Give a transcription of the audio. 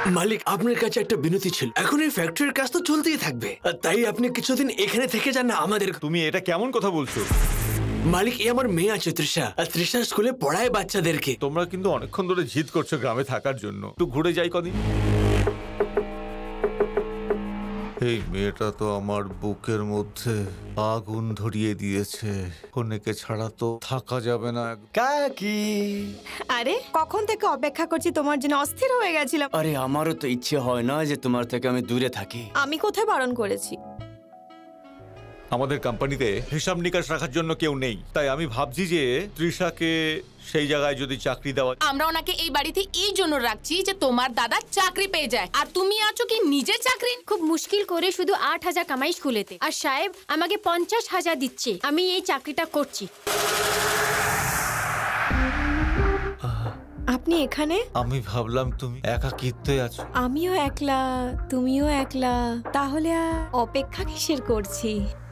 মালিক, আপনার কাছে একটা বিনতি ছিল। এখন এই ফ্যাক্টরির কাজ তো চলতেই থাকবে, তাই আপনি কিছুদিন এখানে থেকে যান না আমাদের। তুমি এটা কেমন কথা বলছো? মালিক, এ আমার মেয়ে আছে তৃষা, আর তৃষা স্কুলে পড়ায় বাচ্চাদেরকে। তোমরা কিন্তু অনেকক্ষণ ধরে জিদ করছো গ্রামে থাকার জন্য। একটু ঘুরে যাই কদিন। এই মেয়েটা তো আমার বুকের মধ্যে আগুন ধরিয়ে দিয়েছে। অনেকে ছাড়া তো থাকা যাবে না। কাকি, আরে কখন থেকে অপেক্ষা করছি তোমার জন্য, অস্থির হয়ে গেছিলাম। আরে আমারও তো ইচ্ছে হয় না যে তোমার থেকে আমি দূরে থাকি। আমি কোথায় বারণ করেছি? আমাদের কোম্পানিতে হিসাব নিকাশ রাখার জন্য কেউ নেই, তাই আমি ভাবছি যে তৃষাকে সেই জায়গায় যদি চাকরি দেওয়া। আমরা ওনাকে এই বাড়িতে এই জন্য রাখছি যে তোমার দাদা চাকরি পেয়ে যায়, আর তুমি আছো কি নিজের চাকরি। খুব মুশকিল করে শুধু 8,000 কামাই স্কুলেতে, আর সাহেব আমাকে 50,000 দিচ্ছে। আমি এই চাকরিটা করছি। আপনি এখানে? আমি ভাবলাম তুমি একাকিত্বে আছো। আমিও একলা, তুমিও একলা, তাহলে অপেক্ষা কিসের করছি?